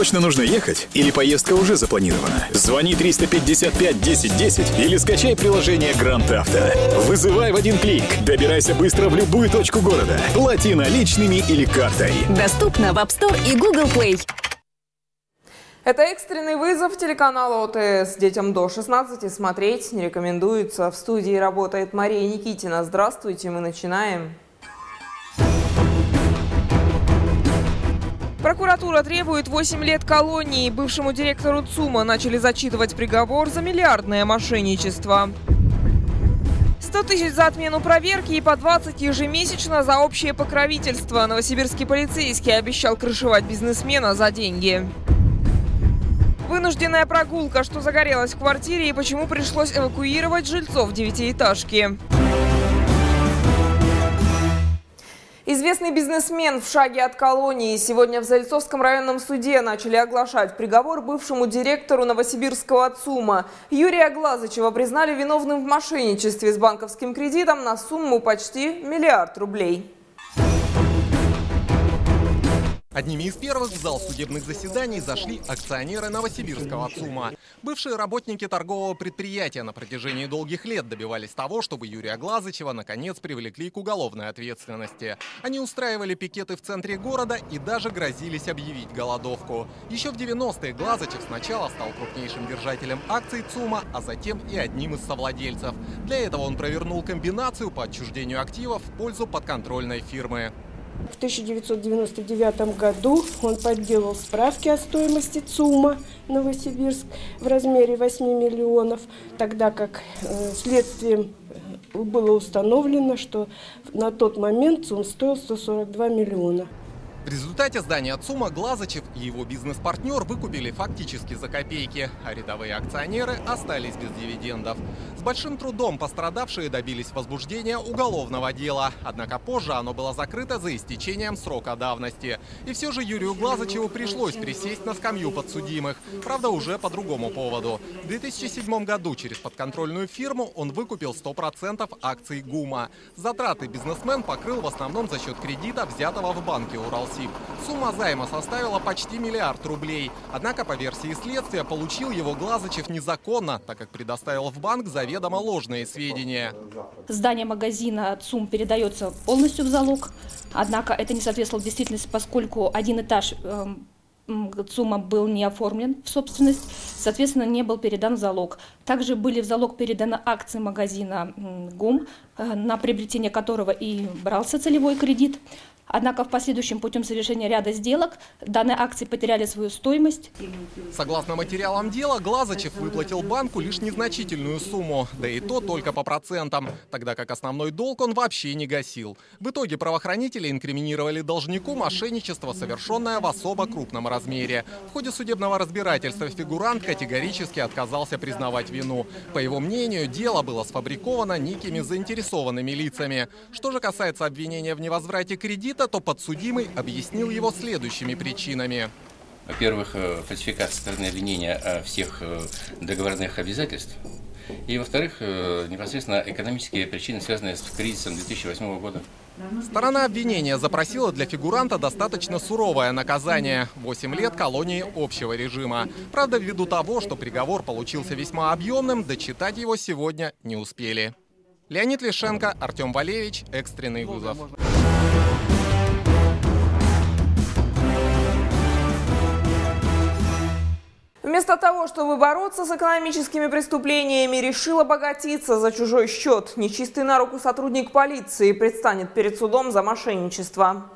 Срочно нужно ехать? Или поездка уже запланирована? Звони 355 10 10 или скачай приложение Grand Авто. Вызывай в один клик. Добирайся быстро в любую точку города. Плати наличными или картой. Доступно в App Store и Google Play. Это экстренный вызов телеканала ОТС. Детям до 16 смотреть не рекомендуется. В студии работает Мария Никитина. Здравствуйте, мы начинаем. Прокуратура требует 8 лет колонии. Бывшему директору ЦУМа начали зачитывать приговор за миллиардное мошенничество. 100 тысяч за отмену проверки и по 20 ежемесячно за общее покровительство. Новосибирский полицейский обещал крышевать бизнесмена за деньги. Вынужденная прогулка. Что загорелось в квартире и почему пришлось эвакуировать жильцов девятиэтажки. Известный бизнесмен в шаге от колонии. Сегодня в Зальцовском районном суде начали оглашать приговор бывшему директору новосибирского ЦУМа. Юрия Глазычева признали виновным в мошенничестве с банковским кредитом на сумму почти 1 миллиард рублей. Одними из первых в зал судебных заседаний зашли акционеры новосибирского ЦУМа. Бывшие работники торгового предприятия на протяжении долгих лет добивались того, чтобы Юрия Глазычева наконец привлекли к уголовной ответственности. Они устраивали пикеты в центре города и даже грозились объявить голодовку. Еще в 90-е Глазычев сначала стал крупнейшим держателем акций ЦУМа, а затем и одним из совладельцев. Для этого он провернул комбинацию по отчуждению активов в пользу подконтрольной фирмы. В 1999 году он подделал справки о стоимости ЦУМа Новосибирск в размере 8 миллионов, тогда как следствием было установлено, что на тот момент ЦУМ стоил 142 миллиона. В результате здания ЦУМа Глазычев и его бизнес-партнер выкупили фактически за копейки, а рядовые акционеры остались без дивидендов. С большим трудом пострадавшие добились возбуждения уголовного дела, однако позже оно было закрыто за истечением срока давности. И все же Юрию Глазычеву пришлось присесть на скамью подсудимых, правда уже по другому поводу. В 2007 году через подконтрольную фирму он выкупил 100% акций ГУМа. Затраты бизнесмен покрыл в основном за счет кредита, взятого в банке Уралсиб. Сумма займа составила почти 1 миллиард рублей. Однако, по версии следствия, получил его Глазычев незаконно, так как предоставил в банк заведомо ложные сведения. Здание магазина ЦУМ передается полностью в залог. Однако это не соответствовало действительности, поскольку один этаж ЦУМа был не оформлен в собственность, соответственно, не был передан в залог. Также были в залог переданы акции магазина ГУМ, на приобретение которого и брался целевой кредит. Однако в последующем путем совершения ряда сделок данные акции потеряли свою стоимость. Согласно материалам дела, Глазычев выплатил банку лишь незначительную сумму, да и то только по процентам, тогда как основной долг он вообще не гасил. В итоге правоохранители инкриминировали должнику мошенничество, совершенное в особо крупном размере. В ходе судебного разбирательства фигурант категорически отказался признавать вину. По его мнению, дело было сфабриковано некими заинтересованными лицами. Что же касается обвинения в невозврате кредита, то подсудимый объяснил его следующими причинами. Во-первых, фальсификация стороны обвинения всех договорных обязательств. И, во-вторых, непосредственно экономические причины, связанные с кризисом 2008 года. Сторона обвинения запросила для фигуранта достаточно суровое наказание – 8 лет колонии общего режима. Правда, ввиду того, что приговор получился весьма объемным, дочитать его сегодня не успели. Леонид Лишенко, Артем Валевич, экстренный вызов. Вместо того, чтобы бороться с экономическими преступлениями, решил обогатиться за чужой счет. Нечистый на руку сотрудник полиции предстанет перед судом за мошенничество.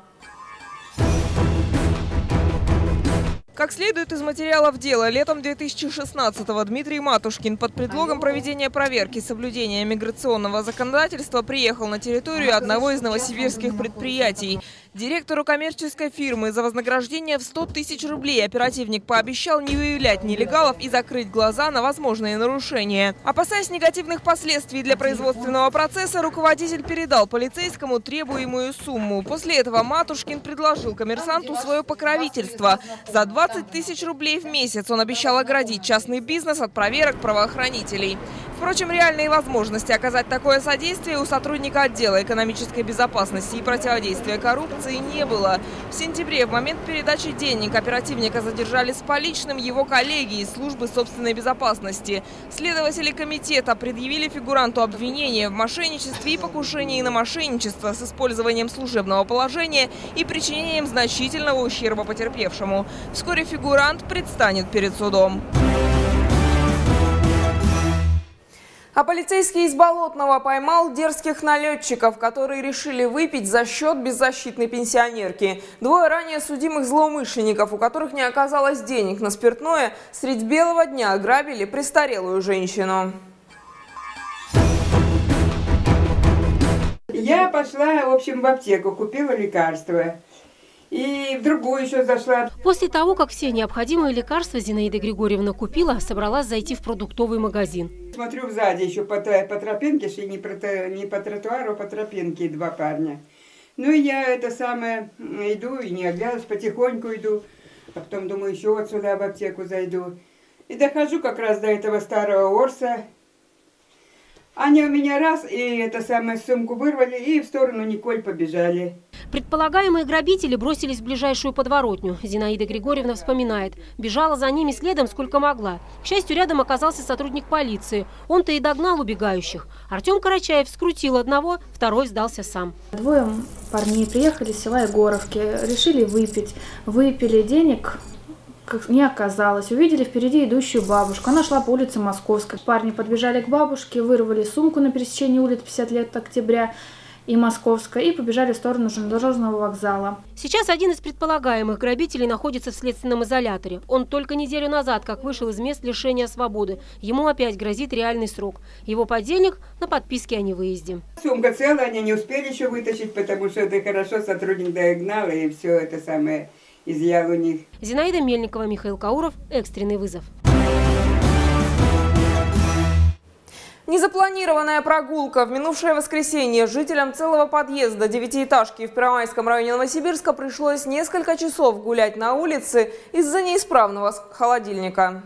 Как следует из материалов дела, летом 2016-го Дмитрий Матушкин под предлогом проведения проверки соблюдения миграционного законодательства приехал на территорию одного из новосибирских предприятий. Директору коммерческой фирмы за вознаграждение в 100 тысяч рублей оперативник пообещал не выявлять нелегалов и закрыть глаза на возможные нарушения. Опасаясь негативных последствий для производственного процесса, руководитель передал полицейскому требуемую сумму. После этого Матушкин предложил коммерсанту свое покровительство. За 20 тысяч рублей в месяц он обещал оградить частный бизнес от проверок правоохранителей. Впрочем, реальные возможности оказать такое содействие у сотрудника отдела экономической безопасности и противодействия коррупции не было. В сентябре в момент передачи денег оперативника задержали с поличным его коллеги из службы собственной безопасности. Следователи комитета предъявили фигуранту обвинения в мошенничестве и покушении на мошенничество с использованием служебного положения и причинением значительного ущерба потерпевшему. Вскоре фигурант предстанет перед судом. А полицейский из Болотного поймал дерзких налетчиков, которые решили выпить за счет беззащитной пенсионерки. Двое ранее судимых злоумышленников, у которых не оказалось денег на спиртное, средь белого дня ограбили престарелую женщину. Я пошла, в общем, в аптеку, купила лекарства. И в другую еще зашла. После того, как все необходимые лекарства Зинаида Григорьевна купила, собралась зайти в продуктовый магазин. Смотрю, сзади еще по тропинке, шли не по тротуару, а по тропинке два парня. Ну и я иду и не оглядываюсь, потихоньку иду. А потом думаю, еще вот сюда в аптеку зайду. И дохожу как раз до этого старого Орса. Они у меня раз, и сумку вырвали, и в сторону Николь побежали. Предполагаемые грабители бросились в ближайшую подворотню. Зинаида Григорьевна вспоминает. Бежала за ними следом, сколько могла. К счастью, рядом оказался сотрудник полиции. Он-то и догнал убегающих. Артем Карачаев скрутил одного, второй сдался сам. Двое парней приехали из села Егоровки, решили выпить. Выпили, денег не оказалось. Увидели впереди идущую бабушку. Она шла по улице Московской. Парни подбежали к бабушке, вырвали сумку на пересечении улиц 50 лет октября и Московской и побежали в сторону железнодорожного вокзала. Сейчас один из предполагаемых грабителей находится в следственном изоляторе. Он только неделю назад как вышел из мест лишения свободы. Ему опять грозит реальный срок. Его подельник на подписке о невыезде. Сумка целая, они не успели еще вытащить, потому что это хорошо, сотрудник догнал и все изъял у них. Зинаида Мельникова, Михаил Кауров. Экстренный вызов. Незапланированная прогулка. В минувшее воскресенье жителям целого подъезда девятиэтажки в Первомайском районе Новосибирска пришлось несколько часов гулять на улице из-за неисправного холодильника.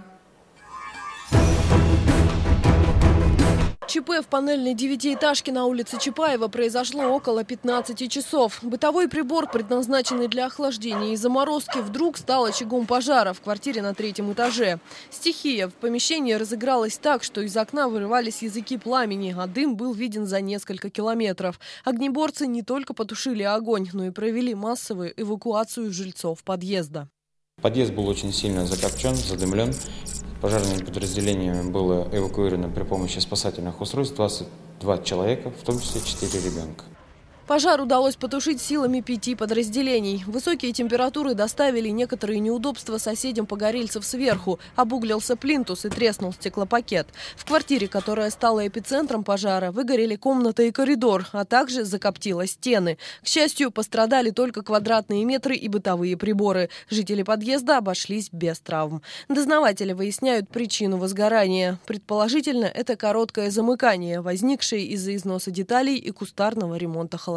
ЧП в панельной девятиэтажке на улице Чапаева произошло около 15 часов. Бытовой прибор, предназначенный для охлаждения и заморозки, вдруг стал очагом пожара в квартире на 3-м этаже. Стихия в помещении разыгралась так, что из окна вырывались языки пламени, а дым был виден за несколько километров. Огнеборцы не только потушили огонь, но и провели массовую эвакуацию жильцов подъезда. Подъезд был очень сильно закопчен, задымлен. Пожарными подразделениями было эвакуировано при помощи спасательных устройств 22 человека, в том числе 4 ребенка. Пожар удалось потушить силами 5 подразделений. Высокие температуры доставили некоторые неудобства соседям погорельцев сверху. Обуглился плинтус и треснул стеклопакет. В квартире, которая стала эпицентром пожара, выгорели комната и коридор, а также закоптило стены. К счастью, пострадали только квадратные метры и бытовые приборы. Жители подъезда обошлись без травм. Дознаватели выясняют причину возгорания. Предположительно, это короткое замыкание, возникшее из-за износа деталей и кустарного ремонта холодильника.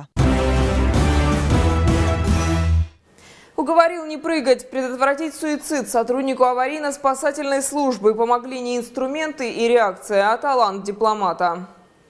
Уговорил не прыгать, предотвратить суицид. Сотруднику аварийно-спасательной службы помогли не инструменты и реакция, а талант дипломата.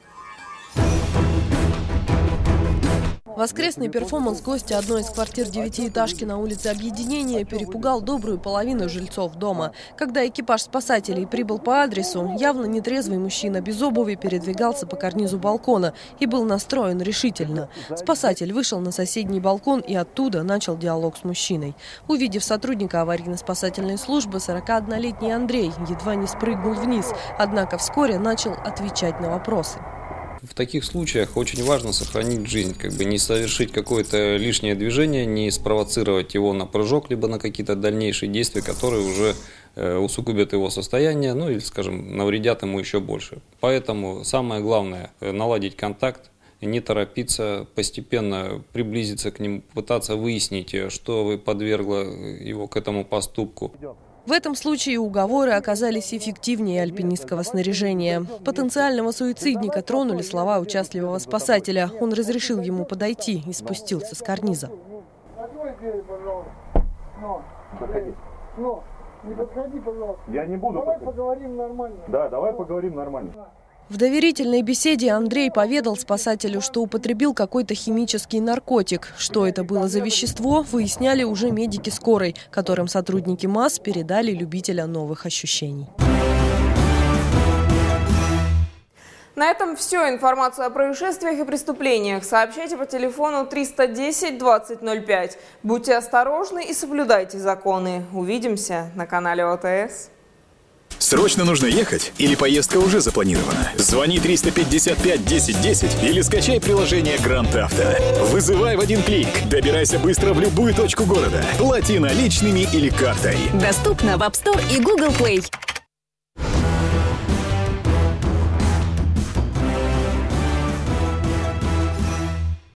Воскресный перформанс гостя одной из квартир девятиэтажки на улице Объединения перепугал добрую половину жильцов дома. Когда экипаж спасателей прибыл по адресу, явно нетрезвый мужчина без обуви передвигался по карнизу балкона и был настроен решительно. Спасатель вышел на соседний балкон и оттуда начал диалог с мужчиной. Увидев сотрудника аварийно-спасательной службы, 41-летний Андрей едва не спрыгнул вниз, однако вскоре начал отвечать на вопросы. В таких случаях очень важно сохранить жизнь, не совершить какое-то лишнее движение, не спровоцировать его на прыжок, либо на какие-то дальнейшие действия, которые уже усугубят его состояние, или, навредят ему еще больше. Поэтому самое главное – наладить контакт, не торопиться, постепенно приблизиться к нему, пытаться выяснить, что подвергло его к этому поступку. В этом случае уговоры оказались эффективнее альпинистского снаряжения. Потенциального суицидника тронули слова участливого спасателя. Он разрешил ему подойти и спустился с карниза. Не подходи, пожалуйста. Я не буду. Давай поговорим нормально. Да, давай поговорим нормально. В доверительной беседе Андрей поведал спасателю, что употребил какой-то химический наркотик. Что это было за вещество, выясняли уже медики скорой, которым сотрудники МАЗ передали любителя новых ощущений. На этом все. Информацию о происшествиях и преступлениях сообщайте по телефону 310 2005. Будьте осторожны и соблюдайте законы. Увидимся на канале ОТС. Срочно нужно ехать или поездка уже запланирована? Звони 355 1010 или скачай приложение Грант Авто. Вызывай в один клик. Добирайся быстро в любую точку города. Плати наличными или картой. Доступно в App Store и Google Play.